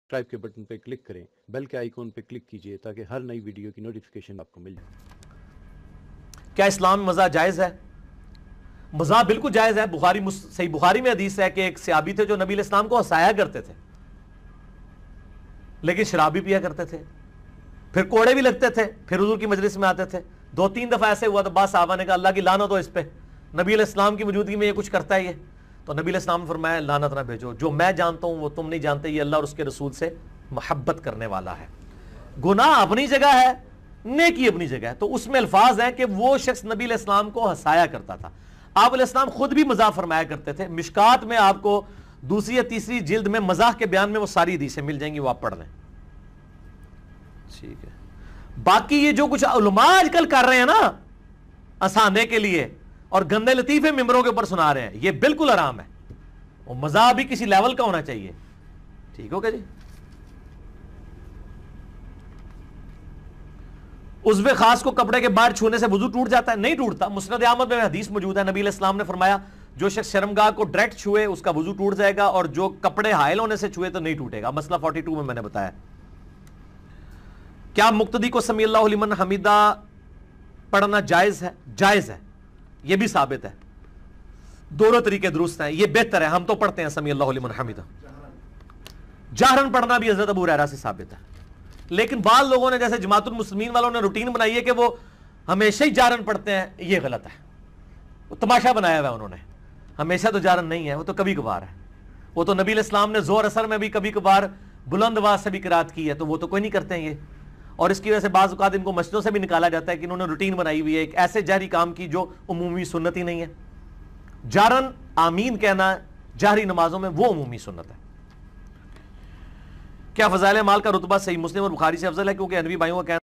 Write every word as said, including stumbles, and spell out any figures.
Subscribe کے button پہ click کریں، بیل کے آئیکن پہ کلک کیجئے تاکہ ہر نئی ویڈیو کی نوٹیفیکیشن آپ کو مل جائے۔ کیا اسلام میں مزاح جائز ہے؟ مزاح بالکل جائز ہے۔ بخاری صحیح بخاری میں حدیث ہے کہ ایک صحابی تھے جو نبی علیہ السلام کو ہنسایا کرتے تھے، لیکن شراب بھی پیا کرتے تھے، پھر کوڑے بھی لگتے تھے، پھر حضور کی مجلس میں آتے تھے۔ دو تین دفعہ ایسے ہوا تو بعض صحابہ نے کہا اللہ کی لعنت ہو اس پہ، نبی علیہ السلام کی موجودگی میں یہ کچھ کرتا ہے یہ۔ تو نبی علیہ السلام نے فرمایا لعنت نہ بھیجو، جو میں جانتا ہوں وہ تم نہیں جانتے، یہ اللہ اور اس کے رسول سے محبت کرنے والا ہے۔ گناہ اپنی جگہ ہے، نیکی اپنی جگہ ہے۔ تو اس میں الفاظ ہیں کہ وہ شخص نبی علیہ السلام کو ہنسایا کرتا تھا۔ آپ علیہ السلام خود بھی مزاح فرمایا کرتے تھے۔ مشکات میں آپ کو دوسری یا تیسری جلد میں مزاح کے بیان میں وہ ساری حدیثیں مل جائیں گی، وہ آپ پڑھ لیں۔ ٹھیک ہے، باقی یہ جو کچھ علماء آج کل کر رہے ہیں نا ہنسانے کے لیے اور گندے لطیفے ممبروں کے اوپر سنا رہے ہیں، یہ بالکل حرام ہے۔ وہ مزاح بھی کسی لیول کا ہونا چاہیے۔ ٹھیک ہو گیا جی۔ عضو خاص کو کپڑے کے باہر چھونے سے وضو ٹوٹ جاتا ہے؟ نہیں ٹوٹتا۔ مسند احمد میں حدیث موجود ہے، نبی علیہ السلام نے فرمایا جو شخص شرمگاہ کو ڈائریکٹ چھوئے اس کا وضو ٹوٹ جائے گا، اور جو کپڑے حائل ہونے سے چھوئے تو نہیں ٹوٹے گا۔ مسئلہ بائیس میں میں نے بتایا۔ کیا مقتدی کو سمی اللہ لمن حمیدہ پڑھنا جائز ہے؟ جائز ہے، یہ بھی ثابت ہے۔ دونوں طریقے درست ہیں، یہ بہتر ہے۔ ہم تو پڑھتے ہیں سمی اللہ لمن حمیدہ، جہرن پڑھنا بھی حضرت ابو ہریرہ سے ثابت ہے۔ لیکن بعض لوگوں نے جیسے جماعت المسلمین والوں نے روٹین بنائی ہے کہ وہ ہمیشہ ہی جہرن پڑھتے ہیں، یہ غلط ہے۔ وہ تماشا بنایا ہوا ہے انہوں نے، ہمیشہ تو جہرن نہیں ہے، وہ تو کبھی کبھار ہے۔ وہ تو نبی علیہ السلام نے زور اثر میں بھی کبھی کبھار بلند آواز سے بھی قرات کی ہے، تو وہ تو کوئی نہیں کرتے ہیں یہ۔ اور اس کی وجہ سے بعض اوقات ان کو مسجدوں سے بھی نکالا جاتا ہے کہ انہوں نے روٹین بنائی ہوئی ہے ایک ایسے جہری کام کی جو عمومی سنت ہی نہیں ہے۔ جہرن آمین کہنا جہری نمازوں میں وہ عمومی سنت ہے۔ کیا فضائل اعمال کا رتبہ صحیح مسلم اور بخاری سے افضل ہے؟ کیونکہ انوی بھائیوں کا کہنا